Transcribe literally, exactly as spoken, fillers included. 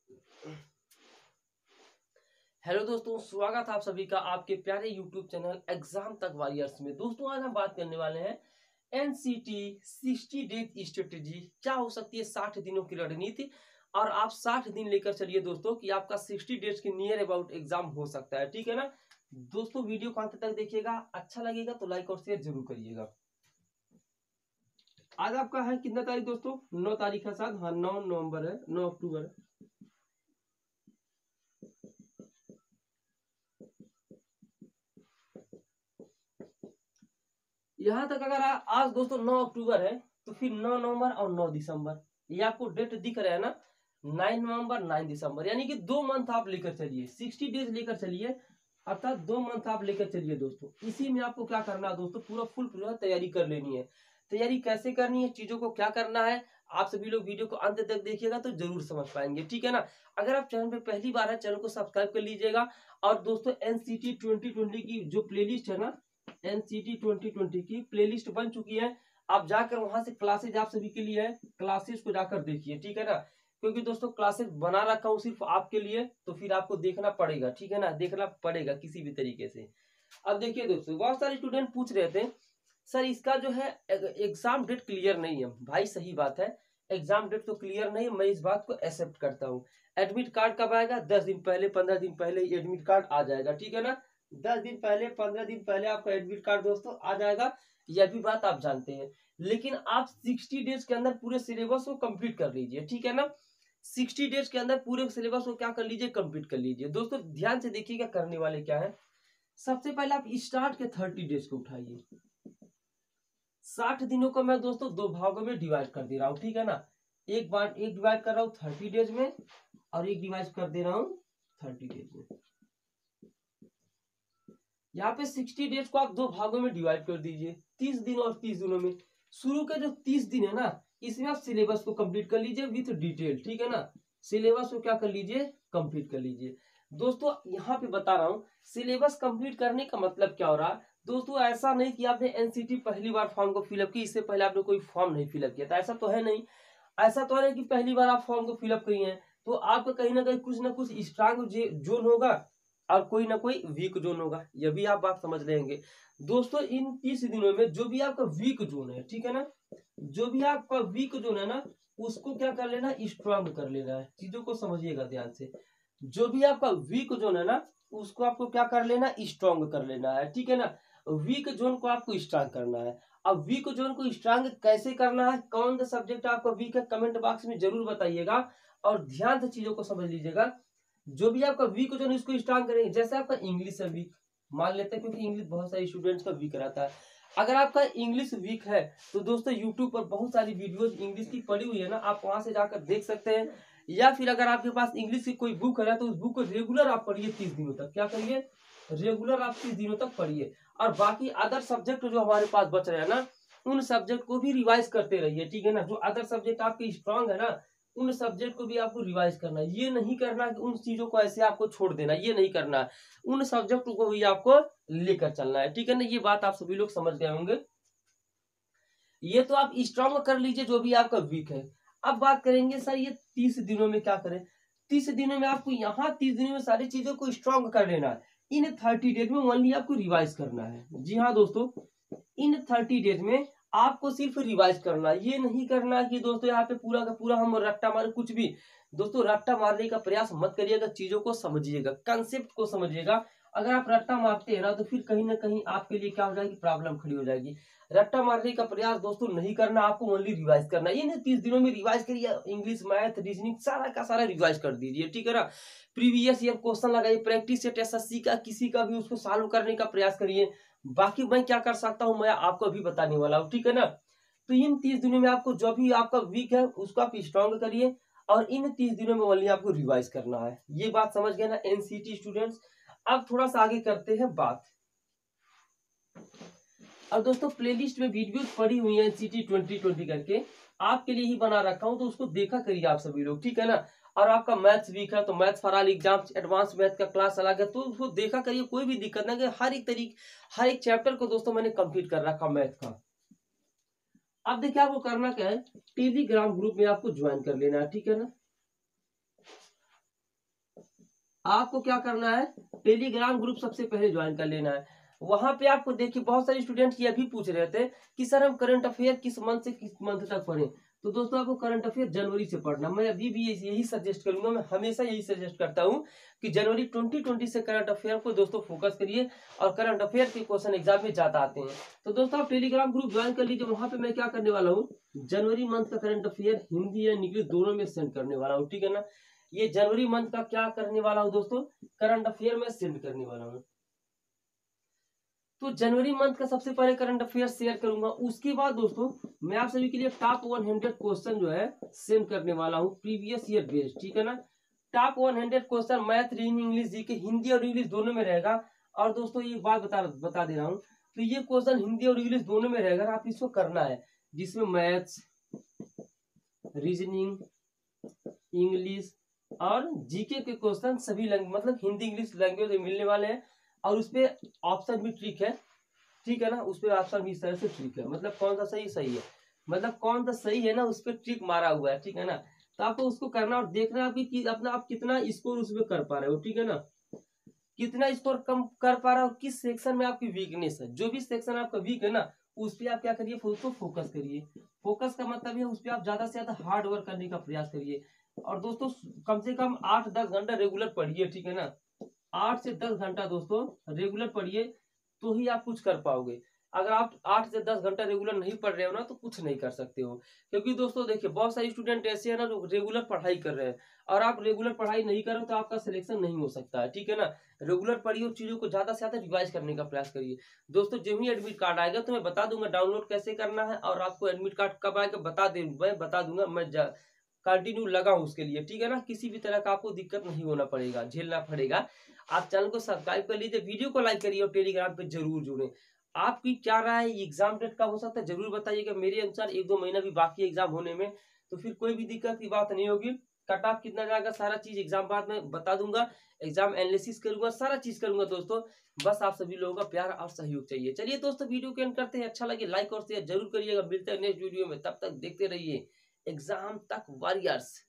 Hello दोस्तों, स्वागत है आप सभी का आपके प्यारे यूट्यूब चैनल एग्जाम तक वॉरियर्स में। दोस्तों आज हम बात करने वाले हैं एनसीटी सिक्सटी डेज स्ट्रेटेजी। क्या हो सकती है साठ दिनों की रणनीति, और आप साठ दिन लेकर चलिए दोस्तों कि आपका सिक्सटी डेज के नियर अबाउट एग्जाम हो सकता है। ठीक है ना दोस्तों, वीडियो को अंत तक देखिएगा, अच्छा लगेगा तो लाइक और शेयर जरूर करिएगा। आज आपका है कितना तारीख दोस्तों? नौ तारीख है साथ, हाँ नौ नवंबर है, नौ अक्टूबर है। यहां तक अगर आ, आज दोस्तों नौ अक्टूबर है तो फिर नौ नवंबर और नौ दिसंबर, ये आपको डेट दिख रहा है ना, नाइन नवंबर नाइन दिसंबर, यानी कि दो मंथ आप लेकर चलिए, सिक्सटी डेज लेकर चलिए, अर्थात दो मंथ आप लेकर चलिए दोस्तों। इसी में आपको क्या करना है दोस्तों, पूरा फुल पूरा तैयारी कर लेनी है। तैयारी कैसे करनी है, चीजों को क्या करना है, आप सभी लोग वीडियो को अंत तक देखिएगा तो जरूर समझ पाएंगे। ठीक है ना, अगर आप चैनल पे पहली बार है चैनल को सब्सक्राइब कर लीजिएगा। और दोस्तों एनसीटी ट्वेंटी ट्वेंटी की जो प्लेलिस्ट है ना, एनसीटी ट्वेंटी ट्वेंटी की प्लेलिस्ट बन चुकी है, आप जाकर वहां से क्लासेज आप सभी के लिए है, क्लासेज को जाकर देखिए। ठीक है ना, क्योंकि दोस्तों क्लासेज बना रखा हूँ सिर्फ आपके लिए, तो फिर आपको देखना पड़ेगा। ठीक है ना, देखना पड़ेगा किसी भी तरीके से। अब देखिए दोस्तों, बहुत सारे स्टूडेंट पूछ रहे थे सर इसका जो है एग्जाम डेट क्लियर नहीं है। भाई सही बात है, एग्जाम डेट तो क्लियर नहीं, मैं इस बात को एक्सेप्ट करता हूँ। एडमिट कार्ड कब आएगा? दस दिन पहले, पंद्रह दिन पहले एडमिट कार्ड आ जाएगा। ठीक है ना, दस दिन पहले, पंद्रह दिन पहले आपका एडमिट कार्ड दोस्तों आ जाएगा, यह भी बात आप जानते हैं। लेकिन आप सिक्सटी डेज के अंदर पूरे सिलेबस को कंप्लीट कर लीजिए। ठीक है ना, सिक्सटी डेज के अंदर पूरे सिलेबस को क्या कर लीजिए, कंप्लीट कर लीजिए। दोस्तों ध्यान से देखिएगा करने वाले क्या है। सबसे पहले आप स्टार्ट के थर्टी डेज को उठाइए। साठ दिनों को मैं दोस्तों दो भागों में डिवाइड कर दे रहा हूँ। ठीक है ना, एक बार एक डिवाइड कर रहा हूँ थर्टी डेज में, और एक डिवाइड कर दे रहा हूँ थर्टी डेज में। यहाँ पे सिक्सटी डेज को आप दो भागों में डिवाइड कर दीजिए, तीस दिन और तीस दिनों में। शुरू के जो तीस दिन है ना, इसमें आप सिलेबस को कंप्लीट कर लीजिए विथ डिटेल। ठीक है ना, सिलेबस को क्या कर लीजिए, कंप्लीट कर लीजिए। दोस्तों यहाँ पे बता रहा हूँ सिलेबस कंप्लीट करने का मतलब क्या हो रहा है दोस्तों। ऐसा नहीं कि आपने एनसीटी पहली बार फॉर्म को फिलअप की, इससे पहले आपने कोई फॉर्म नहीं फिलअप किया था, ऐसा तो है नहीं। ऐसा तो है कि पहली बार आप फॉर्म को फिलअप किए हैं तो आपका कहीं ना कहीं कुछ ना कुछ स्ट्रांग जोन होगा और कोई ना कोई वीक जोन होगा, यह भी आप बात समझ लेंगे। दोस्तों इन तीस दिनों में जो भी आपका वीक जोन है, ठीक है ना, जो भी आपका वीक जोन है ना, उसको क्या कर लेना, स्ट्रांग कर लेना है। चीजों को समझिएगा ध्यान से, जो भी आपका वीक जोन है ना, उसको आपको क्या कर लेना, स्ट्रांग कर लेना है। ठीक है ना, वीक जोन को आपको स्ट्रांग करना है। अब वीक जोन को स्ट्रांग कैसे करना है, कौन सा सब्जेक्ट आपका वीक है, कमेंट बॉक्स में जरूर बताइएगा और ध्यान से चीजों को समझ लीजिएगा। जो भी आपका वीक जोन इसको स्ट्रांग करेंगे। जैसे आपका इंग्लिश है वीक, मान लेते हैं क्योंकि इंग्लिश बहुत सारे स्टूडेंट्स का वीक रहता है। अगर आपका इंग्लिश वीक है तो दोस्तों यूट्यूब पर बहुत सारी वीडियोस इंग्लिश की पड़ी हुई है ना, आप वहां से जाकर देख सकते हैं। या फिर अगर आपके पास इंग्लिश की कोई बुक है तो उस बुक को रेगुलर आप पढ़िए तीस दिनों तक। क्या करिए, रेगुलर आप तीस दिनों तक पढ़िए। और बाकी अदर सब्जेक्ट जो हमारे पास बच रहे हैं ना, उन सब्जेक्ट को भी रिवाइज करते रहिए। ठीक है ना, जो अदर सब्जेक्ट आपके स्ट्रांग है ना, उन सब्जेक्ट को भी आपको रिवाइज करना है। ये नहीं करना कि उन चीजों को ऐसे आपको छोड़ देना, ये नहीं करना है, उन सब्जेक्ट को भी आपको लेकर चलना है। ठीक है ना, ये बात आप सभी लोग समझ गए होंगे। ये तो आप स्ट्रांग कर लीजिए जो भी आपका वीक है। अब बात करेंगे सर ये तीस दिनों में क्या करें। तीस दिनों में आपको यहाँ तीस दिनों में सारी चीजों को स्ट्रांग कर लेना है। इन थर्टी डेज में ओनली आपको रिवाइज करना है। जी हाँ दोस्तों, इन थर्टी डेज में आपको सिर्फ रिवाइज करना है। ये नहीं करना कि दोस्तों यहाँ पे पूरा का पूरा हम रट्टा मारे कुछ भी। दोस्तों रट्टा मारने का प्रयास मत करिएगा, चीजों को समझिएगा, कंसेप्ट को समझिएगा। अगर आप रट्टा मारते हैं ना तो फिर कहीं ना कहीं आपके लिए क्या हो जाएगी, प्रॉब्लम खड़ी हो जाएगी। रट्टा मारने का प्रयास दोस्तों नहीं करना, आपको ओनली रिवाइज करना है। ये नहीं तीस दिनों में रिवाइज करिए, इंग्लिश मैथ रीजनिंग सारा का सारा रिवाइज कर दीजिए। ठीक है ना, प्रीवियस ईयर क्वेश्चन लगाइए, प्रैक्टिस सेट एसएससी का किसी का भी उसको सॉल्व करने का प्रयास करिए। बाकी मैं क्या कर सकता हूं मैं आपको अभी बताने वाला हूं। ठीक है ना, तो इन तीस दिनों में आपको जो भी आपका वीक है उसको आप स्ट्रांग करिए, और इन तीस दिनों में ओनली आपको रिवाइज करना है। ये बात समझ गए ना एनसीटी स्टूडेंट्स। अब थोड़ा सा आगे करते हैं बात। अब दोस्तों प्लेलिस्ट में वीडियो पड़ी हुई है एनसीटी ट्वेंटी ट्वेंटी करके, आपके लिए ही बना रखा हूं, तो उसको देखा करिए आप सभी लोग। ठीक है ना, और आपका मैथ्स वीक है तो maths for all exam advance math का क्लास अलग है, तो उसको देखा करिए, कोई भी दिक्कत ना कि हर एक तरीके हर एक चैप्टर को दोस्तों मैंने कंप्लीट कर रखा मैथ का। अब देखिए आपको करना क्या है, टेलीग्राम ग्रुप में आपको ज्वाइन कर लेना है। ठीक है ना, आपको क्या करना है, टेलीग्राम ग्रुप सबसे पहले ज्वाइन कर लेना है। वहां पे आपको देखिए बहुत सारे स्टूडेंट ये भी पूछ रहे थे कि सर हम करंट अफेयर किस मंथ से किस मंथ तक पढ़ें। तो दोस्तों आपको करंट अफेयर जनवरी से पढ़ना, मैं अभी भी यही सजेस्ट करूंगा, मैं हमेशा यही सजेस्ट करता हूं कि जनवरी ट्वेंटी ट्वेंटी से करंट अफेयर को दोस्तों फोकस करिए, और करंट अफेयर के क्वेश्चन एग्जाम में ज्यादा आते हैं। तो दोस्तों आप टेलीग्राम ग्रुप ज्वाइन कर लीजिए, वहां पे मैं क्या करने वाला हूँ, जनवरी मंथ का करंट अफेयर हिंदी या इंग्लिश दोनों में सेंड करने वाला हूँ, ठीक है ना। ये जनवरी मंथ का क्या करने वाला हूँ दोस्तों, करंट अफेयर में सेंड करने वाला हूँ। तो जनवरी मंथ का सबसे पहले करंट अफेयर शेयर करूंगा, उसके बाद दोस्तों मैं आप सभी के लिए टॉप हंड्रेड क्वेश्चन जो है सेंड करने वाला हूँ प्रीवियस ईयर बेस्ड, ठीक है ना। Top hundred question math, reasoning, English, GK, Hindi और इंग्लिश दोनों में रहेगा। और दोस्तों ये बात बता बता दे रहा हूँ, तो ये क्वेश्चन हिंदी और इंग्लिश दोनों में रहेगा, आप इसको करना है, जिसमें मैथ्स, रीजनिंग, इंग्लिश और जीके के क्वेश्चन सभी मतलब हिंदी इंग्लिश लैंग्वेज में मिलने वाले हैं। और उस पे ऑप्शन भी ट्रिक है, ठीक है ना, उस पे ऑप्शन भी इस तरह से ट्रिक है, मतलब कौन सा सही सही है, मतलब कौन सा सही है ना, उस पे ट्रिक मारा हुआ है, ठीक है ना। तो आपको उसको करना और देखना आपकी कि अपना आप कितना स्कोर उसमें कर पा रहे हो, ठीक है ना, कितना स्कोर कम कर पा रहा हो, किस सेक्शन में आपकी वीकनेस है, जो भी सेक्शन आपका वीक है ना उस पर आप क्या करिए, उसको फोकस करिए। फोकस का मतलब है उस पर आप ज्यादा से ज्यादा हार्ड वर्क करने का प्रयास करिए। और दोस्तों कम से कम आठ दस घंटा रेगुलर पढ़िए, ठीक है ना, आठ से दस घंटा दोस्तों रेगुलर पढ़िए, तो ही आप कुछ कर पाओगे। अगर आप आठ से दस घंटा रेगुलर नहीं पढ़ रहे हो ना तो कुछ नहीं कर सकते हो। क्योंकि दोस्तों देखिए बहुत सारे स्टूडेंट ऐसे हैं ना जो रेगुलर पढ़ाई कर रहे हैं, और आप रेगुलर पढ़ाई नहीं करो तो आपका सिलेक्शन नहीं हो सकता है, ठीक है ना। रेगुलर पढ़िए और चीजों को ज्यादा से ज्यादा रिवाइज करने का प्रयास करिए। दोस्तों जब ही एडमिट कार्ड आएगा तो मैं बता दूंगा डाउनलोड कैसे करना है, और आपको एडमिट कार्ड कब आएगा बता दे मैं बता दूंगा, मैं कंटिन्यू लगा हूं उसके लिए, ठीक है ना। किसी भी तरह का आपको दिक्कत नहीं होना पड़ेगा, झेलना पड़ेगा। आप चैनल को सब्सक्राइब कर लीजिए, वीडियो को लाइक करिए और टेलीग्राम पे जरूर जुड़े। आपकी क्या राय है, एग्जाम डेट कब हो सकता है जरूर बताइएगा। मेरे अनुसार एक दो महीना भी बाकी है एग्जाम होने में, तो फिर कोई भी दिक्कत की बात नहीं होगी। कट ऑफ कितना जाएगा सारा चीज एग्जाम बाद में बता दूंगा, एग्जाम एनालिसिस करूंगा, सारा चीज करूंगा दोस्तों। बस आप सभी लोगों का प्यार और सहयोग चाहिए। चलिए दोस्तों वीडियो को एंड करते हैं, अच्छा लगे लाइक और शेयर जरूर करिएगा। मिलते हैं नेक्स्ट वीडियो में, तब तक देखते रहिए एग्जाम तक वॉरियर्स।